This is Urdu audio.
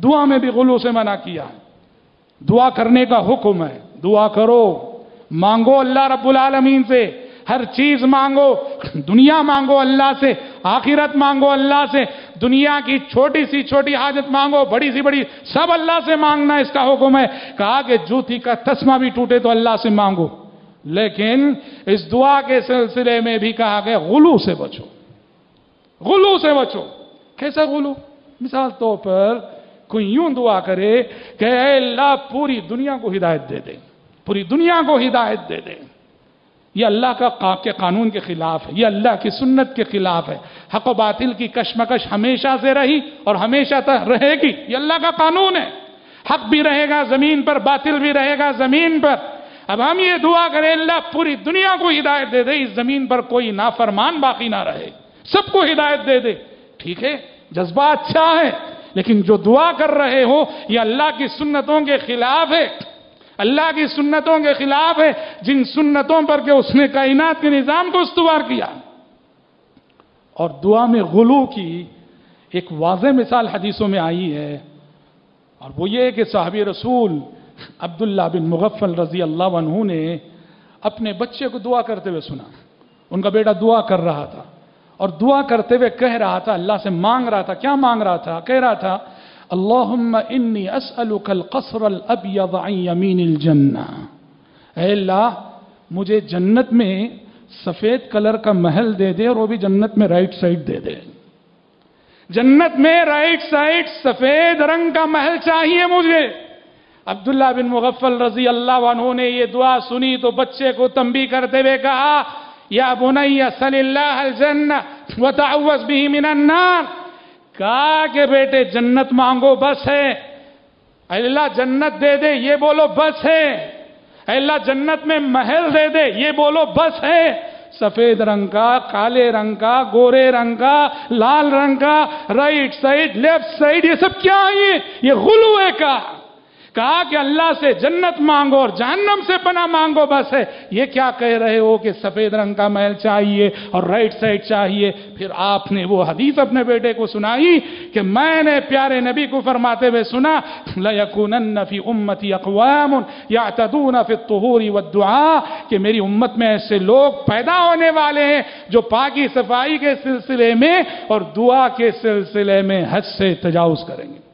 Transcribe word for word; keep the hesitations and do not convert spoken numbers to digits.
دعا میں بھی غلو سے منع کیا ہے. دعا کرنے کا حکم ہے. دعا کرو، مانگو اللہ رب العالمین سے، ہر چیز مانگو. دنیا مانگو اللہ سے، آخرت مانگو اللہ سے. دنیا کی چھوٹی سی چھوٹی حاجت مانگو، بڑی سی بڑی سب اللہ سے مانگنا اس کا حکم ہے. کہا کہ جوتی کا تسمہ بھی ٹوٹے تو اللہ سے مانگو. لیکن اس دعا کے سلسلے میں بھی کہا کہ غلو سے بچو، غلو سے بچو. کیسا غلو؟ مثال طور پر کوئی یوں دعا کرے کہ اے اللہ پوری دنیا کو ہدایت دے دے، پوری دنیا کو ہدایت دے دے. یہ اللہ کا کے قانون کے خلاف ہے، یہ اللہ کی سنت کے خلاف ہے. حق و باطل کی کشمکش ہمیشہ سے رہی اور ہمیشہ تک رہے گی. یہ اللہ کا قانون ہے. حق بھی رہے گا زمین پر، باطل بھی رہے گا زمین پر. اب ہم یہ دعا کریں اللہ پوری دنیا کو ہدایت دے دے، اس زمین پر کوئی نافرمان باقی نہ رہے، سب کو ہدایت دے دے. ٹھیک ہے، جذبہ اچھا ہے، لیکن جو دعا کر رہے ہو یہ اللہ کی سنتوں کے خلاف ہے. اللہ کی سنتوں کے خلاف ہے، جن سنتوں پر کہ اس نے کائنات کے نظام کو استوار کیا. اور دعا میں غلو کی ایک واضح مثال حدیثوں میں آئی ہے، اور وہ یہ ہے کہ صحابی رسول عبداللہ بن مغفل رضی اللہ عنہ نے اپنے بچے کو دعا کرتے ہوئے سنا. ان کا بیٹا دعا کر رہا تھا اور دعا کرتے ہوئے کہہ رہا تھا، اللہ سے مانگ رہا تھا. کیا مانگ رہا تھا؟ کہہ رہا تھا اللہم انی اسألک القصر الابیض عن یمین الجنہ. اے اللہ مجھے جنت میں سفید کلر کا محل دے دے، اور وہ بھی جنت میں رائٹ سائڈ دے دے. جنت میں رائٹ سائڈ سفید رنگ کا محل چاہیے مجھے. عبداللہ بن مغفل رضی اللہ عنہ نے یہ دعا سنی تو بچے کو تنبیہ کرتے ہوئے کہا یا بنی سل اللہ الجنہ وتعوذ به من النار. کہا کہ بیٹے جنت مانگو بس ہے. اے اللہ جنت دے دے یہ بولو بس ہے. اے اللہ جنت میں محل دے دے یہ بولو بس ہے. سفید رنگ کا، کالے رنگ کا، گورے رنگ کا، لال رنگ کا، رائٹ سائڈ لیفٹ سائڈ، یہ سب کیا ہے؟ یہ غلو ہے. کا کہا کہ اللہ سے جنت مانگو اور جہنم سے پناہ مانگو بس ہے. یہ کیا کہہ رہے ہو کہ سفید رنگ کا محل چاہیے اور رائٹ سائڈ چاہیے؟ پھر آپ نے وہ حدیث اپنے بیٹے کو سنائی کہ میں نے پیارے نبی کو فرماتے ہوئے سنا لَيَكُونَنَّ فِي أُمَّتِي أَقْوَامٌ يَعْتَدُونَ فِي الطُّهُورِ وَالدُّعَاءِ، کہ میری امت میں ایسے لوگ پیدا ہونے والے ہیں جو پاکی صفائی کے سلسلے میں اور دعا کے سلسلے میں حد سے تجاوز کریں گے.